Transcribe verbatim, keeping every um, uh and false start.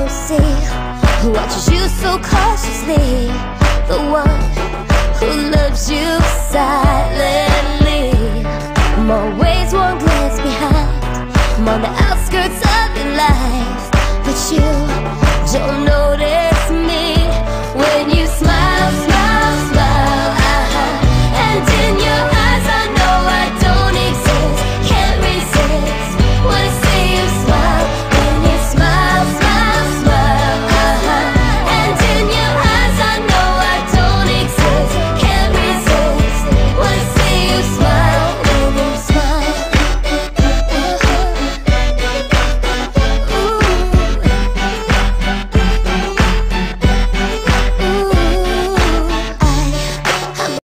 don't see, who watches you so cautiously, the one who loves you silently.